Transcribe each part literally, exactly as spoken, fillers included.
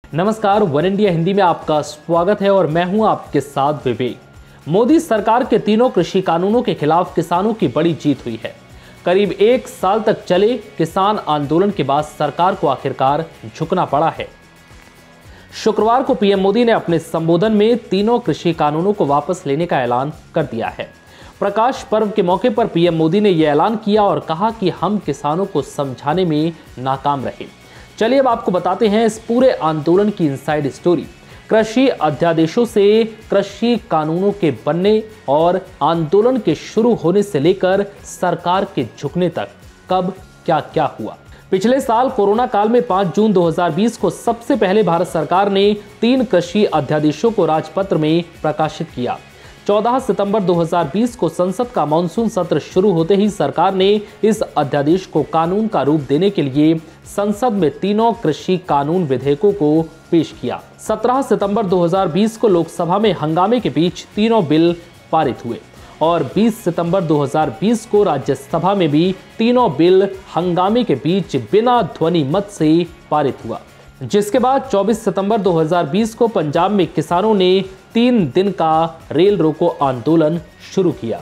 नमस्कार, one India Hindi में आपका स्वागत है और मैं हूं आपके साथ विवेक। मोदी सरकार के तीनों कृषि कानूनों के खिलाफ किसानों की बड़ी जीत हुई है। करीब एक साल तक चले किसान आंदोलन के बाद सरकार को आखिरकार झुकना पड़ा है। शुक्रवार को पीएम मोदी ने अपने संबोधन में तीनों कृषि कानूनों को वापस लेने का ऐलान कर दिया है। प्रकाश पर्व के मौके पर पीएम मोदी ने यह ऐलान किया और कहा कि हम किसानों को समझाने में नाकाम रहे। चलिए अब आपको बताते हैं इस पूरे आंदोलन की इनसाइड स्टोरी। कृषि अध्यादेशों से कृषि कानूनों के बनने और आंदोलन के शुरू होने से लेकर सरकार के झुकने तक कब क्या क्या हुआ। पिछले साल कोरोना काल में पाँच जून दो हज़ार बीस को सबसे पहले भारत सरकार ने तीन कृषि अध्यादेशों को राजपत्र में प्रकाशित किया। चौदह सितंबर दो हज़ार बीस को संसद का मानसून सत्र शुरू होते ही सरकार ने इस अध्यादेश को कानून का रूप देने के लिए संसद में तीनों कृषि कानून विधेयकों को पेश किया। सत्रह सितंबर दो हज़ार बीस को लोकसभा में हंगामे के बीच तीनों बिल पारित हुए और बीस सितंबर दो हज़ार बीस को राज्यसभा में भी तीनों बिल हंगामे के बीच बिना ध्वनि मत से पारित हुआ, जिसके बाद चौबीस सितंबर दो हज़ार बीस को पंजाब में किसानों ने तीन दिन का रेल रोको आंदोलन शुरू किया।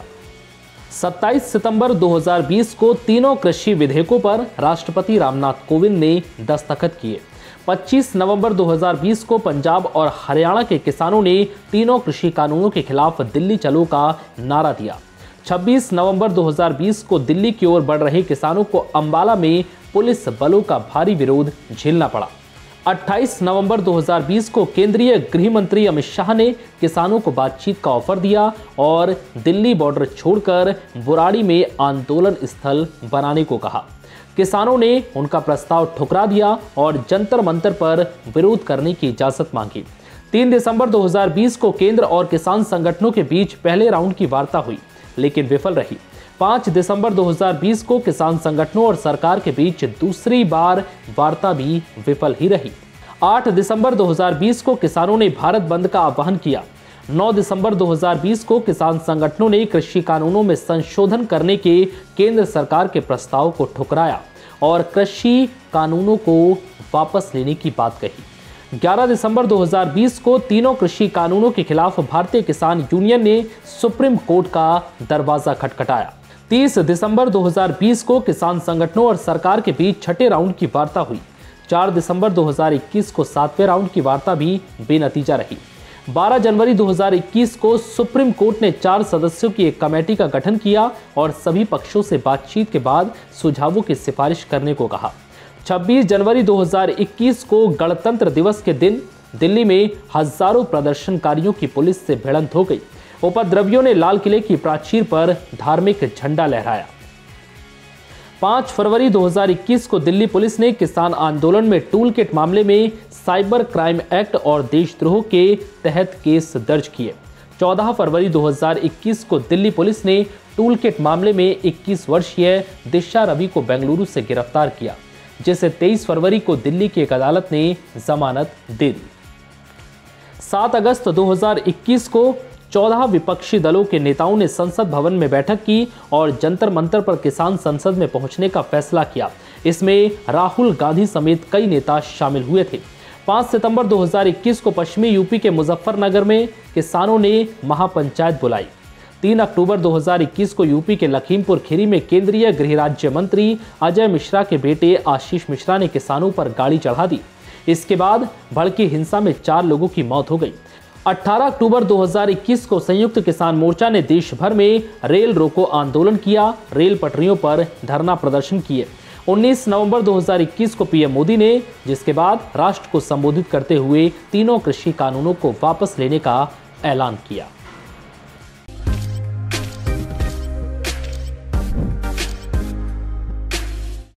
सत्ताईस सितंबर दो हज़ार बीस को तीनों कृषि विधेयकों पर राष्ट्रपति रामनाथ कोविंद ने दस्तखत किए। पच्चीस नवंबर दो हज़ार बीस को पंजाब और हरियाणा के किसानों ने तीनों कृषि कानूनों के खिलाफ दिल्ली चलो का नारा दिया। छब्बीस नवंबर दो हज़ार बीस को दिल्ली की ओर बढ़ रहे किसानों को अंबाला में पुलिस बलों का भारी विरोध झेलना पड़ा। अट्ठाईस नवंबर दो हज़ार बीस को केंद्रीय गृह मंत्री अमित शाह ने किसानों को बातचीत का ऑफर दिया और दिल्ली बॉर्डर छोड़कर बुराड़ी में आंदोलन स्थल बनाने को कहा। किसानों ने उनका प्रस्ताव ठुकरा दिया और जंतर मंतर पर विरोध करने की इजाजत मांगी। तीन दिसंबर दो हज़ार बीस को केंद्र और किसान संगठनों के बीच पहले राउंड की वार्ता हुई, लेकिन विफल रही। पाँच दिसंबर दो हज़ार बीस को किसान संगठनों और सरकार के बीच दूसरी बार वार्ता भी विफल ही रही। आठ दिसंबर दो हज़ार बीस को किसानों ने भारत बंद का आह्वान किया। नौ दिसंबर दो हज़ार बीस को किसान संगठनों ने कृषि कानूनों में संशोधन करने के केंद्र सरकार के प्रस्ताव को ठुकराया और कृषि कानूनों को वापस लेने की बात कही। ग्यारह दिसंबर दो हज़ार बीस को तीनों कृषि कानूनों के खिलाफ भारतीय किसान यूनियन ने सुप्रीम कोर्ट का दरवाजा खटखटाया। तीस दिसंबर दो हज़ार बीस को किसान संगठनों और सरकार के बीच छठे राउंड की वार्ता हुई। चार दिसंबर दो हज़ार इक्कीस को सातवें राउंड की वार्ता भी बेनतीजा रही। बारह जनवरी दो हज़ार इक्कीस को सुप्रीम कोर्ट ने चार सदस्यों की एक कमेटी का गठन किया और सभी पक्षों से बातचीत के बाद सुझावों की सिफारिश करने को कहा। छब्बीस जनवरी दो हज़ार इक्कीस को गणतंत्र दिवस के दिन दिल्ली में हजारों प्रदर्शनकारियों की पुलिस से भिड़ंत हो गई। उपद्रवियों ने लाल किले की प्राचीर पर धार्मिक झंडा लहराया। पाँच फरवरी दो हज़ार इक्कीस को दिल्ली पुलिस ने किसान आंदोलन में टूल किट मामले में साइबर क्राइम एक्ट और देशद्रोह के तहत केस दर्ज किए। चौदह फरवरी दो हज़ार इक्कीस को दिल्ली पुलिस ने टूल किट मामले में इक्कीस वर्षीय दिशा रवि को बेंगलुरु से गिरफ्तार किया, जिसे तेईस फरवरी को दिल्ली की एक अदालत ने जमानत दे दी। सात अगस्त दो हज़ार इक्कीस को चौदह विपक्षी दलों के नेताओं ने संसद भवन में बैठक की और जंतर मंतर पर किसान संसद में पहुंचने का फैसला किया। इसमें राहुल गांधी समेत कई नेता शामिल हुए थे। पाँच सितंबर दो हज़ार इक्कीस को पश्चिमी यूपी के मुजफ्फरनगर में किसानों ने महापंचायत बुलाई। तीन अक्टूबर दो हज़ार इक्कीस को यूपी के लखीमपुर खीरी में केंद्रीय गृह राज्य मंत्री अजय मिश्रा के बेटे आशीष मिश्रा ने किसानों पर गाड़ी चढ़ा दी। इसके बाद भड़की हिंसा में चार लोगों की मौत हो गई। अठारह अक्टूबर दो हज़ार इक्कीस को संयुक्त किसान मोर्चा ने देश भर में रेल रोको आंदोलन किया, रेल पटरियों पर धरना प्रदर्शन किए। उन्नीस नवंबर दो हज़ार इक्कीस को पीएम मोदी ने, जिसके बाद राष्ट्र को संबोधित करते हुए तीनों कृषि कानूनों को वापस लेने का ऐलान किया।